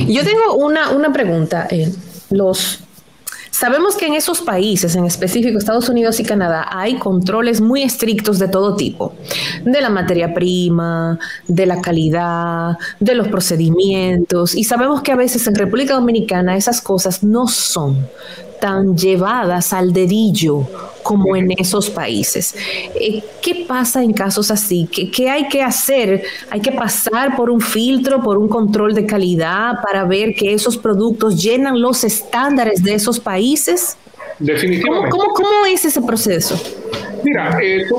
Yo tengo una pregunta. Sabemos que en esos países, en específico Estados Unidos y Canadá, hay controles muy estrictos de todo tipo, de la materia prima, de la calidad, de los procedimientos, y sabemos que a veces en República Dominicana esas cosas no son tan llevadas al dedillo como en esos países. ¿Qué pasa en casos así? ¿Qué hay que hacer? ¿Hay que pasar por un filtro, por un control de calidad para ver que esos productos llenan los estándares de esos países? Definitivamente. ¿Cómo es ese proceso? Mira,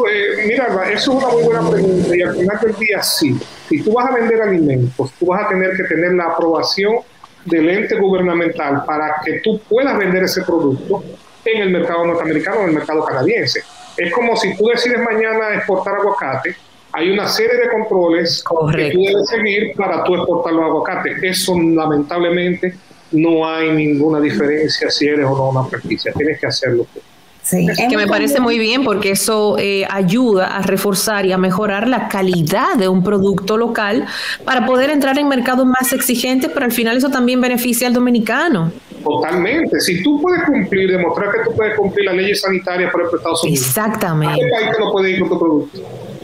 mira, eso es una muy buena pregunta y al final del día sí. Si tú vas a vender alimentos, tú vas a tener que tener la aprobación del ente gubernamental para que tú puedas vender ese producto en el mercado norteamericano o en el mercado canadiense. Es como si tú decides mañana exportar aguacate, hay una serie de controles que tú debes seguir para tú exportar los aguacates. Eso lamentablemente no hay ninguna diferencia si eres o no una franquicia, tienes que hacerlo tú. Sí, que me parece muy bien porque eso ayuda a reforzar y a mejorar la calidad de un producto local para poder entrar en mercados más exigentes, pero al final eso también beneficia al dominicano. Totalmente. Si tú puedes cumplir, demostrar que tú puedes cumplir las leyes sanitarias, por ejemplo, Estados Unidos. Exactamente. ¿A qué país te lo puede ir con tu producto?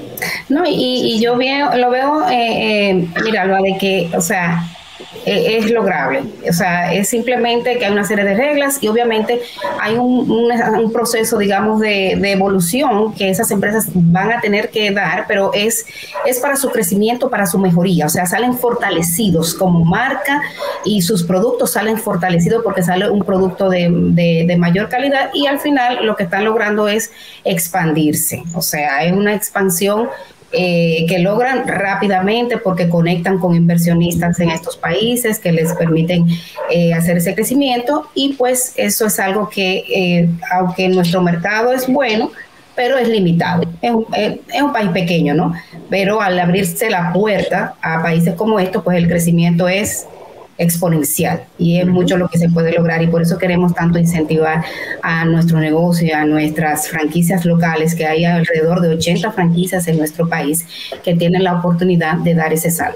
No, y yo lo veo, mira, lo de que, o sea, es lograble. O sea, es simplemente que hay una serie de reglas y obviamente hay un proceso, digamos, de evolución que esas empresas van a tener que dar, pero es para su crecimiento, para su mejoría. O sea, salen fortalecidos como marca y sus productos salen fortalecidos porque sale un producto de mayor calidad y al final lo que están logrando es expandirse. O sea, es una expansión que logran rápidamente porque conectan con inversionistas en estos países que les permiten hacer ese crecimiento y pues eso es algo que aunque nuestro mercado es bueno, pero es limitado. Es un país pequeño, ¿no? Pero al abrirse la puerta a países como estos, pues el crecimiento es exponencial y es mucho lo que se puede lograr y por eso queremos tanto incentivar a nuestro negocio y a nuestras franquicias locales, que hay alrededor de 80 franquicias en nuestro país que tienen la oportunidad de dar ese salto.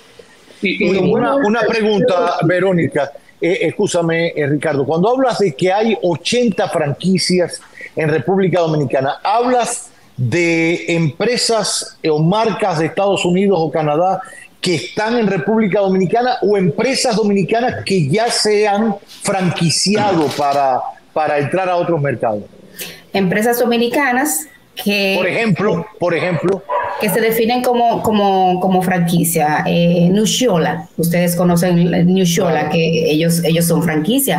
Una pregunta, Verónica, escúchame, Ricardo, cuando hablas de que hay 80 franquicias en República Dominicana, ¿hablas de empresas o marcas de Estados Unidos o Canadá que están en República Dominicana o empresas dominicanas que ya se han franquiciado para entrar a otros mercados? Empresas dominicanas que... Por ejemplo. Que se definen como franquicia. Nuciola, ustedes conocen Nuciola, que ellos son franquicia.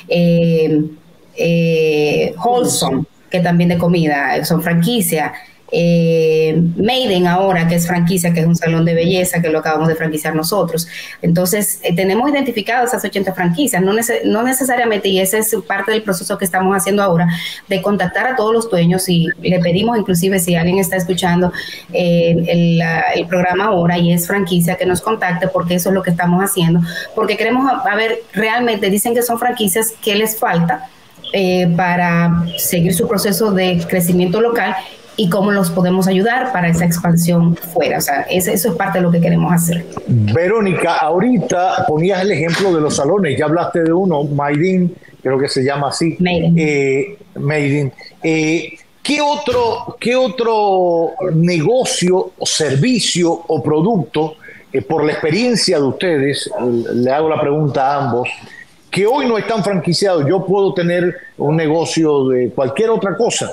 Wholesome, que también de comida, son franquicia. Maiden ahora, que es franquicia, que es un salón de belleza que lo acabamos de franquiciar nosotros. Entonces, tenemos identificadas esas 80 franquicias, no necesariamente, y ese es parte del proceso que estamos haciendo ahora, de contactar a todos los dueños y le pedimos inclusive si alguien está escuchando el programa ahora y es franquicia, que nos contacte porque eso es lo que estamos haciendo, porque queremos a ver, realmente dicen que son franquicias, ¿qué les falta para seguir su proceso de crecimiento local? Y cómo los podemos ayudar para esa expansión fuera. O sea, eso es parte de lo que queremos hacer. Verónica, ahorita ponías el ejemplo de los salones, ya hablaste de uno, Maiden, creo que se llama así. Maiden. ¿Qué otro negocio o servicio o producto, por la experiencia de ustedes, le hago la pregunta a ambos, que hoy no están franquiciados? Yo puedo tener un negocio de cualquier otra cosa,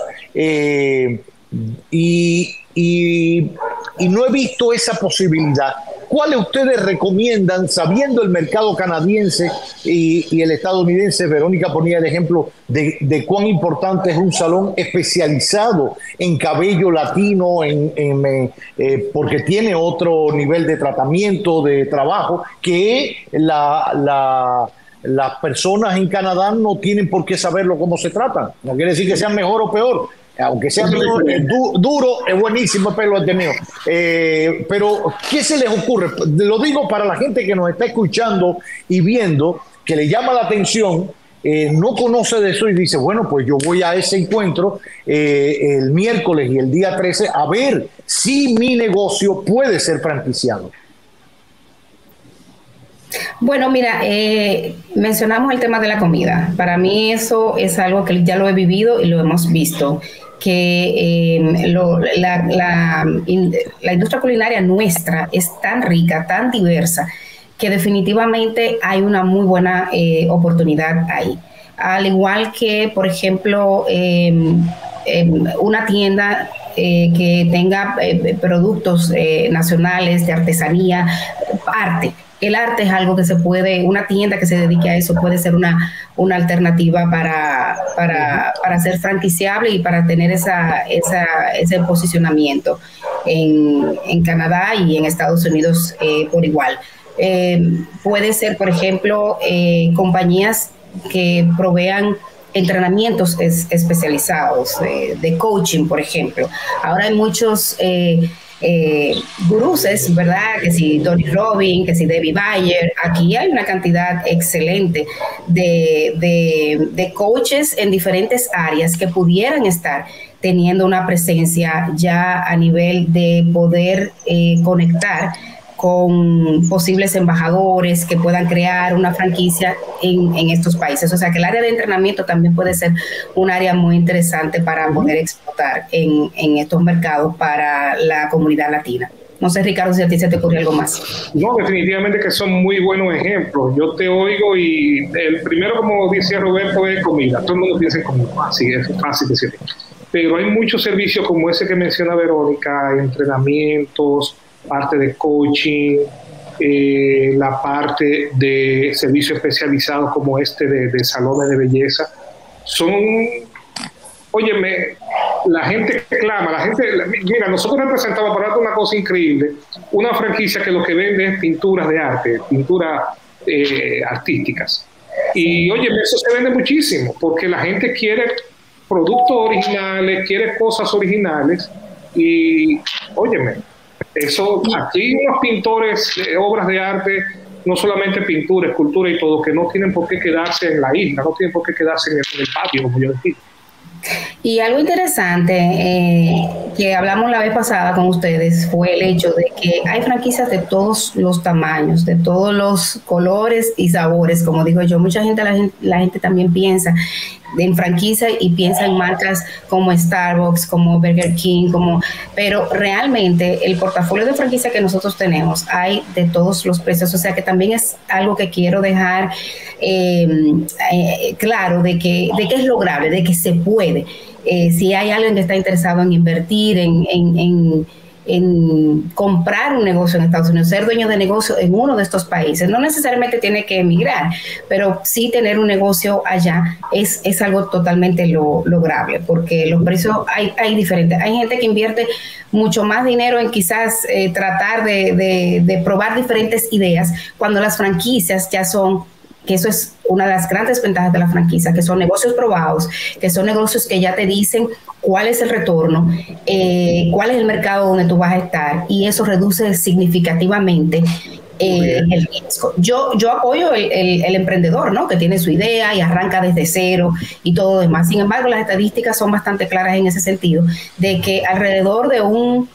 y no he visto esa posibilidad. ¿Cuáles ustedes recomiendan, sabiendo el mercado canadiense y el estadounidense? Verónica ponía el ejemplo de cuán importante es un salón especializado en cabello latino, porque tiene otro nivel de tratamiento, de trabajo, que las personas en Canadá no tienen por qué saberlo cómo se tratan. No quiere decir que sean mejor o peor. Aunque sea duro, es buenísimo el pelo este mío. Pero, ¿qué se les ocurre? Lo digo para la gente que nos está escuchando y viendo, que le llama la atención, no conoce de eso y dice, bueno, pues yo voy a ese encuentro el miércoles y el día 13 a ver si mi negocio puede ser franquiciado. Bueno, mira, mencionamos el tema de la comida. Para mí eso es algo que ya lo he vivido y lo hemos visto, que la industria culinaria nuestra es tan rica, tan diversa, que definitivamente hay una muy buena oportunidad ahí. Al igual que, por ejemplo, una tienda que tenga productos nacionales de artesanía, arte. El arte es algo que se puede, una tienda que se dedique a eso puede ser una alternativa para ser franquiciable y para tener ese posicionamiento en Canadá y en Estados Unidos por igual. Puede ser, por ejemplo, compañías que provean entrenamientos especializados de coaching, por ejemplo. Ahora hay muchos guruses, ¿verdad? Que si Tony Robbins, que si David Bayer. Aquí hay una cantidad excelente de coaches en diferentes áreas que pudieran estar teniendo una presencia ya a nivel de poder conectar con posibles embajadores que puedan crear una franquicia en estos países. O sea que el área de entrenamiento también puede ser un área muy interesante para poder explotar en estos mercados para la comunidad latina. No sé, Ricardo, si a ti se te ocurre algo más. No, definitivamente que son muy buenos ejemplos. Yo te oigo y el primero, como decía Roberto, es comida. Todo el mundo piensa en comida. Sí, es fácil decir. Pero hay muchos servicios como ese que menciona Verónica, entrenamientos, parte de coaching, la parte de servicios especializados como este de salones de belleza. Son, óyeme, la gente clama, mira, nosotros representamos, para darte una cosa increíble, una franquicia que lo que vende es pinturas de arte, pinturas artísticas. Y óyeme, eso se vende muchísimo, porque la gente quiere productos originales, quiere cosas originales, y óyeme, eso, aquí unos pintores, obras de arte, no solamente pintura, escultura y todo, que no tienen por qué quedarse en la isla, no tienen por qué quedarse en el patio, como yo decía. Y algo interesante que hablamos la vez pasada con ustedes fue el hecho de que hay franquicias de todos los tamaños, de todos los colores y sabores, como digo yo. Mucha gente, la gente también piensa en franquicia y piensa en marcas como Starbucks, como Burger King, pero realmente el portafolio de franquicia que nosotros tenemos hay de todos los precios, o sea que también es algo que quiero dejar claro de que es lograble, de que se puede. Si hay alguien que está interesado en invertir, en comprar un negocio en Estados Unidos, ser dueño de negocio en uno de estos países, no necesariamente tiene que emigrar, pero sí tener un negocio allá es algo totalmente lograble, porque los precios hay diferentes. Hay gente que invierte mucho más dinero en quizás tratar de probar diferentes ideas, cuando las franquicias ya son, que eso es una de las grandes ventajas de la franquicia, que son negocios probados, que son negocios que ya te dicen cuál es el retorno, cuál es el mercado donde tú vas a estar, y eso reduce significativamente el riesgo. Yo apoyo el emprendedor, ¿no?, que tiene su idea y arranca desde cero y todo lo demás. Sin embargo, las estadísticas son bastante claras en ese sentido, de que alrededor de un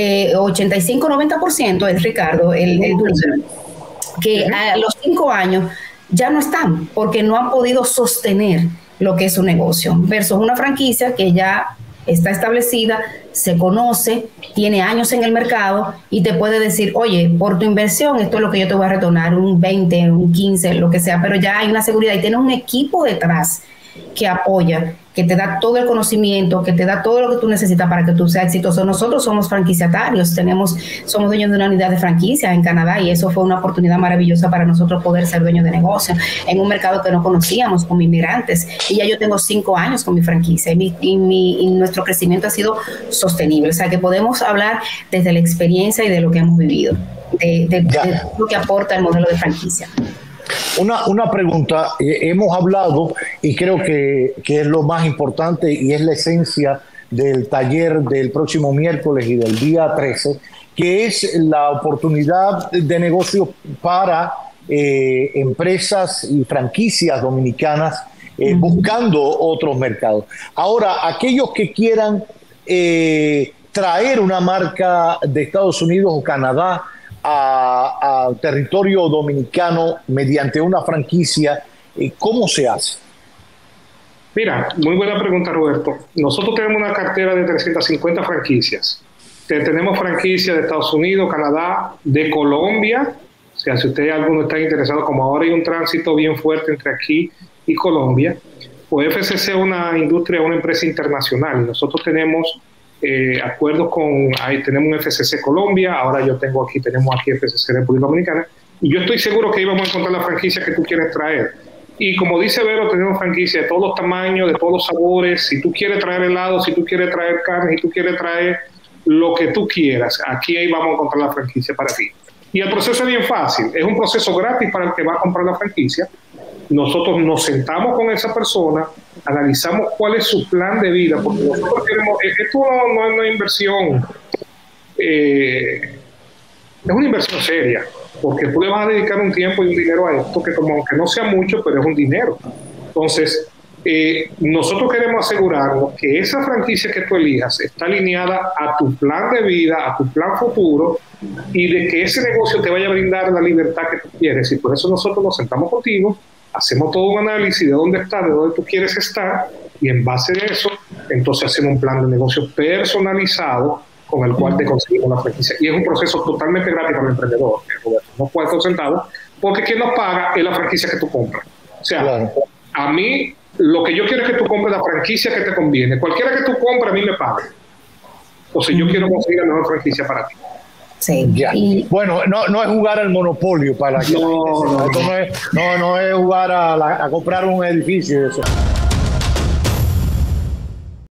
85-90% es, Ricardo, que a los 5 años ya no están, porque no han podido sostener lo que es su negocio, versus una franquicia que ya está establecida, se conoce, tiene años en el mercado y te puede decir, oye, por tu inversión esto es lo que yo te voy a retornar, un 20, un 15, lo que sea, pero ya hay una seguridad y tienes un equipo detrás que apoya, que te da todo el conocimiento, que te da todo lo que tú necesitas para que tú seas exitoso. Nosotros somos franquiciatarios, somos dueños de una unidad de franquicia en Canadá, y eso fue una oportunidad maravillosa para nosotros poder ser dueños de negocio en un mercado que no conocíamos como inmigrantes. Y ya yo tengo 5 años con mi franquicia y nuestro crecimiento ha sido sostenible. O sea que podemos hablar desde la experiencia y de lo que hemos vivido, de lo que aporta el modelo de franquicia. Una pregunta, hemos hablado y creo que es lo más importante y es la esencia del taller del próximo miércoles y del día 13, que es la oportunidad de negocio para empresas y franquicias dominicanas buscando otros mercados. Ahora, aquellos que quieran traer una marca de Estados Unidos o Canadá a a territorio dominicano mediante una franquicia, ¿cómo se hace? Mira, muy buena pregunta, Roberto. Nosotros tenemos una cartera de 350 franquicias. Tenemos franquicias de Estados Unidos, Canadá, de Colombia. O sea, si ustedes alguno está interesado, como ahora hay un tránsito bien fuerte entre aquí y Colombia, pues FCC es una industria, una empresa internacional. Y nosotros tenemos acuerdos tenemos un FCC Colombia, ahora tenemos aquí FCC República Dominicana, y yo estoy seguro que íbamos a encontrar la franquicia que tú quieres traer. Y como dice Vero, tenemos franquicias de todos los tamaños, de todos los sabores. Si tú quieres traer helado, si tú quieres traer carne, si tú quieres traer lo que tú quieras, aquí ahí vamos a encontrar la franquicia para ti. Y el proceso es bien fácil, es un proceso gratis para el que va a comprar la franquicia. Nosotros nos sentamos con esa persona, analizamos cuál es su plan de vida, porque nosotros queremos, esto no es una inversión, es una inversión seria, porque tú le vas a dedicar un tiempo y un dinero a esto, que como aunque no sea mucho, pero es un dinero. Entonces, nosotros queremos asegurarnos que esa franquicia que tú elijas está alineada a tu plan de vida, a tu plan futuro, y de que ese negocio te vaya a brindar la libertad que tú quieres. Y por eso nosotros nos sentamos contigo, hacemos todo un análisis de dónde estás, de dónde tú quieres estar, y en base a eso, entonces hacemos un plan de negocio personalizado con el cual te conseguimos la franquicia. Y es un proceso totalmente gratis para el emprendedor, Roberto. No cuesta centavos, porque quien nos paga es la franquicia que tú compras. O sea, claro, a mí, lo que yo quiero es que tú compres la franquicia que te conviene. Cualquiera que tú compres, a mí me paga. Entonces, yo quiero conseguir la mejor franquicia para ti. Sí. Ya. Bueno, no es jugar al monopolio para que no es jugar a comprar un edificio y eso.